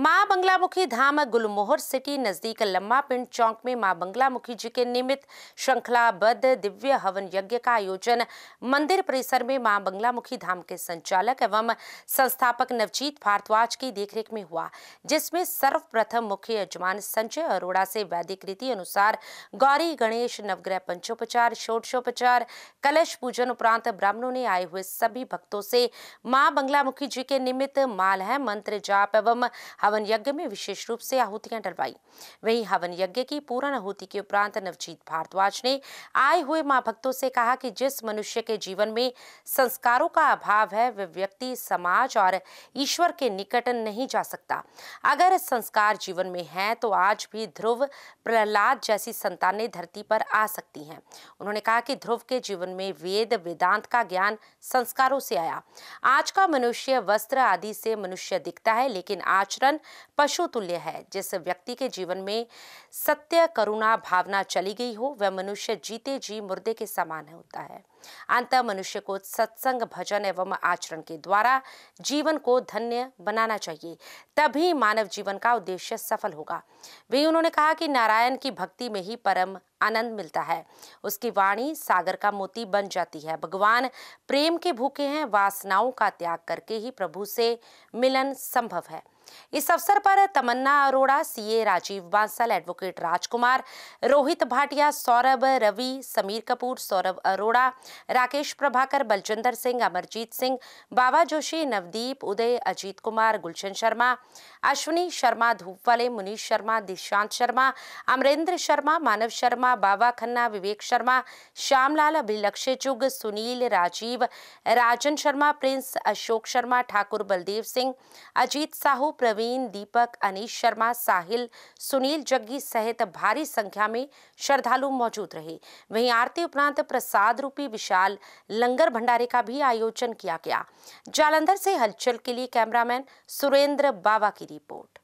मां बंगलामुखी धाम गुलमोहर सिटी नजदीक लम्मा पिंड चौक में मां बंगलामुखी जी के निमित्त श्रृंखलाबद्ध दिव्य हवन यज्ञ का आयोजन मंदिर परिसर में मां बंगलामुखी धाम के संचालक एवं संस्थापक नवजीत भारद्वाज की देखरेख में हुआ, जिसमें सर्वप्रथम मुख्य यजमान संजय अरोड़ा से वैदिक रीति अनुसार गौरी गणेश नवग्रह पंचोपचार षोडशोपचार कलश पूजन उपरांत ब्राह्मणों ने आए हुए सभी भक्तों से मां बंगलामुखी जी के निमित्त मालह मंत्र जाप एवं हवन यज्ञ में विशेष रूप से आहुतियां डलवाई। वहीं हवन यज्ञ की पूर्ण आहुति के उपरांत नवजीत भारद्वाज ने आए हुए मां भक्तों से कहा कि जिस मनुष्य के जीवन में संस्कारों का अभाव है वह व्यक्ति समाज और ईश्वर के निकट नहीं जा सकता। अगर संस्कार जीवन में है तो आज भी ध्रुव प्रहलाद जैसी संतानें धरती पर आ सकती हैं। उन्होंने कहा कि ध्रुव के जीवन में वेद वेदांत का ज्ञान संस्कारों से आया। आज का मनुष्य वस्त्र आदि से मनुष्य दिखता है, लेकिन आचरण पशु तुल्य है। जिस व्यक्ति के जीवन में सत्य करुणा भावना चली गई हो वह मनुष्य जीते जी मुर्दे के समान होता है। अंत मनुष्य को सत्संग भजन एवं आचरण के द्वारा जीवन को धन्य बनाना चाहिए, तभी मानव जीवन का उद्देश्य सफल होगा। वहीं उन्होंने कहा कि नारायण की भक्ति में ही परम आनंद मिलता है। उसकी वाणी सागर का मोती बन जाती है। भगवान प्रेम के भूखे हैं, वासनाओं का त्याग करके ही प्रभु से मिलन संभव है। इस अवसर पर Tamanna Arora, CA Rajeev Bansal, advocate Rajkumar, Rohit Bhatia, Saurabh, Ravi, Sameer Kapoor, Saurabh Arora, Rakesh Prabhakar, Baljinder Singh, Amarjeet Singh, Baba Joshi, Navdeep, Uday, Ajit Kumar, Gulshan Sharma, Ashwini Sharma, Dhoopwale, Munish Sharma, Dishant Sharma, Amrender Sharma, Manav Sharma, Baba Khanna, Vivek Sharma, Shyamlal, Abhilakshya Chugh, Sunil, Rajeev, Rajan Sharma, Prince, Ashok Sharma, Thakur Baldev Singh, Ajit Sahu, Praveen, Deepak, Anish Sharma, Sahil, Sunil Jaggi सहित भारी संख्या में श्रद्धालु मौजूद रहे। वहीं आरती उपरांत प्रसाद रूपी विशाल लंगर भंडारे का भी आयोजन किया गया। जालंधर से हलचल के लिए कैमरामैन सुरेंद्र बावा की रिपोर्ट।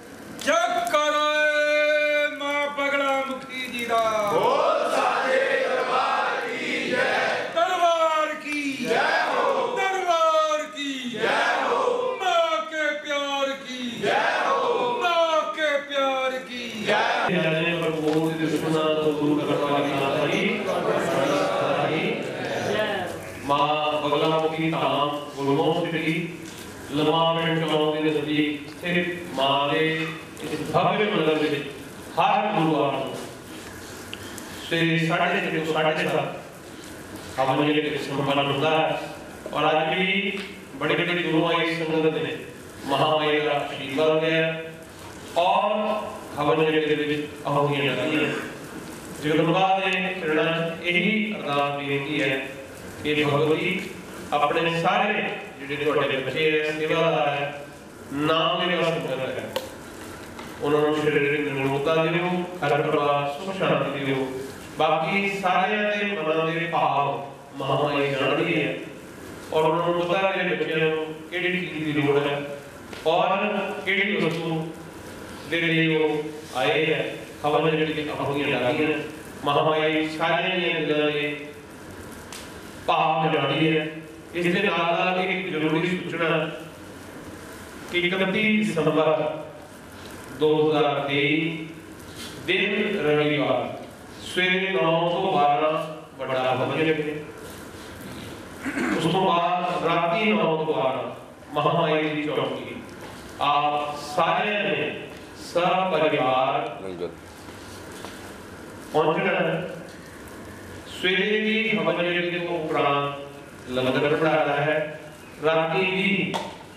जग करे मां बंगलामुखी जी दा बोल साचे दरबार की जय, दरबार की जय हो, दरबार की जय हो, मां के प्यार की जय हो, मां के प्यार की जय। जाने पर बोल दे सुना तो गुरु करवाई मां बंगलामुखी धाम गुलमोहर सिटी लम्मा पिंड चौक के नजदीक स्थित मां के इस भव्य मंदिर में हर गुरुवार से 6:30 से 7:30 हवन यज्ञ संपन्न होता है। और आज भी बड़ी बड़ी गुरुवाई संगत ने महामाई का आशीर्वाद लिया और हवन यज्ञ में आहुतियां डाली हैं। जगदम्बा ने चरणां यही अरदास बेनती है कि भगवती अपने सारे जिहड़े तुहाडे बच्चे है सेवादार है नाम मेरे वास्ते कर है, उन्होंने शरीर निरोगता दियो, घर परिवार सुख शांति दियो। बाकी सारे दे मनां दे भाव महामाई जानदी है और उन्होंने पता है कि बच्चों को किहड़ी चीज़ की लोड़ है और किहड़ी वस्तु दे लिए वो आए हैं। हवन जिहड़ी आहुतियां डाली हैं महामाई सारे दिलां दे भाव जानदी है। इस दे नाल एक जरूरी सूचना कि 31 दिसंबर 2023 दिन रविवार सवेरे 9 तो 12 बड़ा हवन यज्ञ, उस तो बाद राती 9 तो 12 महामाई की चौकी। आप सारे ने सपरिवार पहुंचना है। सवेरे भी हवन यज्ञ को उपरांत लंगर पढ़ाया है, राती भी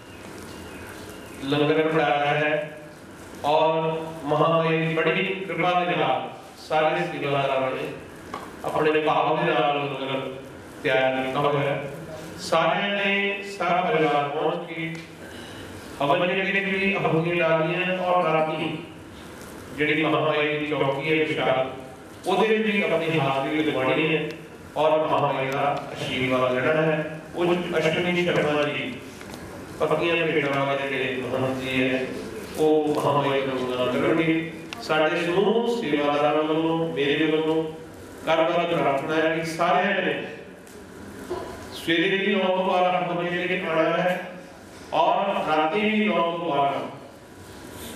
लंगर पढ़ाया है और महामाई की बड़ी कृपा के नाल सारे सेवादारों ने अपने भाव के नाल लंगर तैयार किया हुआ है। सारे ने सारा परिवार पहुंच के हवन यज्ञ की आहुतियां डाली हैं और राती जिहड़ी महामाई की चौकी है विशाल उहदे भी अपनी हाजिरी लगवानी है और महामाई का आशीर्वाद लेना है। उस अश्विनी शर्मा जी पक्कियां भेटां वाले जिहड़े महंत जी है वो महामाई का गुणगान करनगे। साडे समूह सेवादारां वालों मेरे वालों कर-कर प्रार्थना है कि सारे ने सवेरे भी 9 तो 12 हवन यज्ञ आना है और राती भी 9 तो 12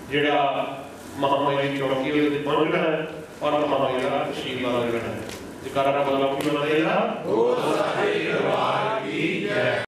ਜਿਹੜਾ ਮਹਾਮਾਈ ਦੀ ਚੌਕੀ ਉਹਦੇ ਪਹੁੰਚਣਾ ਹੈ ਔਰ ਮਹਾਮਾਈ ਦਾ ਆਸ਼ੀਰਵਾਦ ਲੈਣਾ ਹੈ। ਜਕਾਰਾ ਬਗਲਾ ਮੁਖੀ ਬਣਾਇਆ